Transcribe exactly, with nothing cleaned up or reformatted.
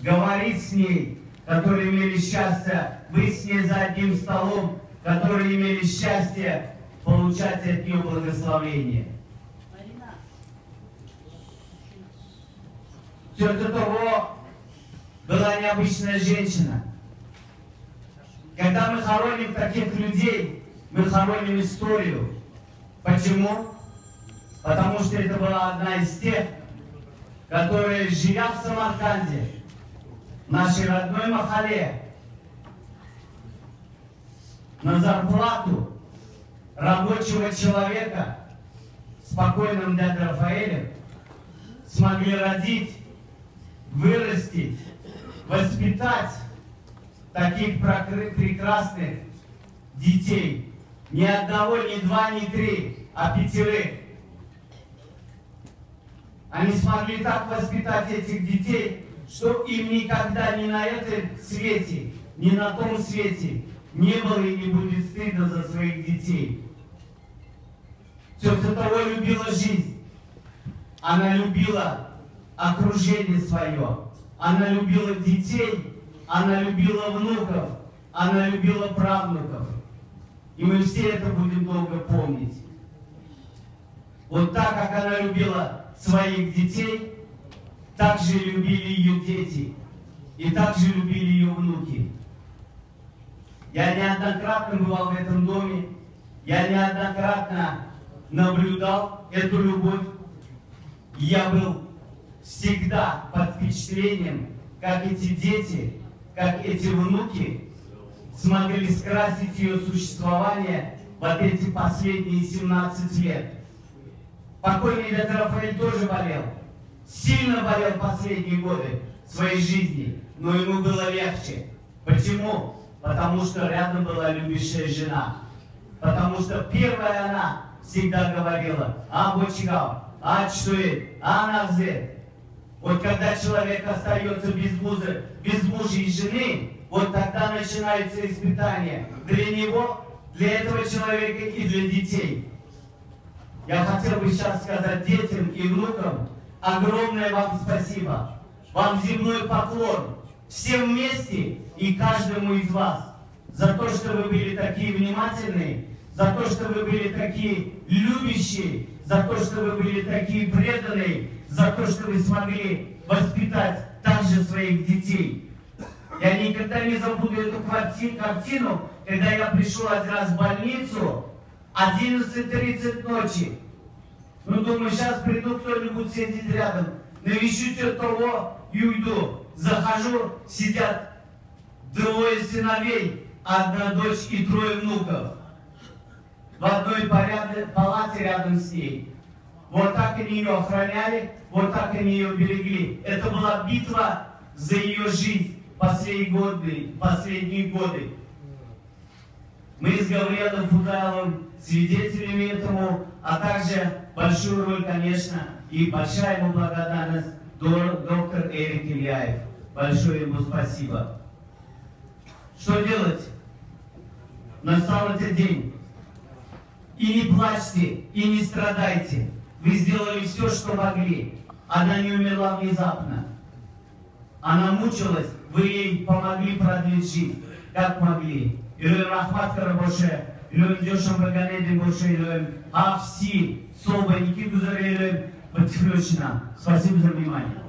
говорить с ней, которые имели счастье быть с ней за одним столом, которые имели счастье получать от нее благословение. В сердце того была необычная женщина. Когда мы хороним таких людей, мы хороним историю. Почему? Потому что это была одна из тех, которая, живя в Самарканде, в нашей родной Махале, на зарплату рабочего человека с покойным дядей Рафаэлем смогли родить, вырастить, воспитать таких прекрасных детей. Ни одного, ни два, ни три, а пятерых. Они смогли так воспитать этих детей, что им никогда ни на этом свете, ни на том свете не было и не будет стыдно за своих детей. Сердце того любила жизнь. Она любила окружение свое. Она любила детей. Она любила внуков. Она любила правнуков. И мы все это будем долго помнить. Вот так, как она любила своих детей, так же любили ее дети. И так же любили ее внуки. Я неоднократно бывал в этом доме. Я неоднократно наблюдал эту любовь. Я был всегда под впечатлением, как эти дети, как эти внуки смогли скрасить ее существование вот эти последние семнадцать лет. Покойный дядя Рафаэль тоже болел. Сильно болел последние годы своей жизни, но ему было легче. Почему? Потому что рядом была любящая жена. Потому что первая она всегда говорила: «А бочигал, а чует, а навзе». Вот когда человек остается без мужа, без мужа и жены, вот тогда начинается испытание для него, для этого человека и для детей. Я хотел бы сейчас сказать детям и внукам огромное вам спасибо. Вам земной поклон. Всем вместе и каждому из вас. За то, что вы были такие внимательные, за то, что вы были такие любящие, за то, что вы были такие преданные, за то, что вы смогли воспитать также своих детей. Я никогда не забуду эту картину, когда я пришел один раз в больницу, одиннадцать тридцать ночи. Ну, думаю, сейчас приду, кто-нибудь сидит рядом, навещу того и уйду. Захожу, сидят двое сыновей, одна дочь и трое внуков. В одной палате рядом с ней. Вот так они ее охраняли, вот так они ее берегли. Это была битва за ее жизнь последние годы. Последние годы. Мы с Гавриэлом Фудайловым свидетелями этому, а также большую роль, конечно, и большая ему благодарность доктор Эрик Ильяев. Большое ему спасибо. Что делать? Настал этот день. И не плачьте, и не страдайте. Вы сделали все, что могли. Она не умерла внезапно. Она мучилась, вы ей помогли продлить жизнь, как могли. Илюем Рахмат Карабоше, Илюем Дешам Баганедин Боше, Илюем Авси, Соба, Никиту Зарелюем, Батифлёчина. Спасибо за внимание.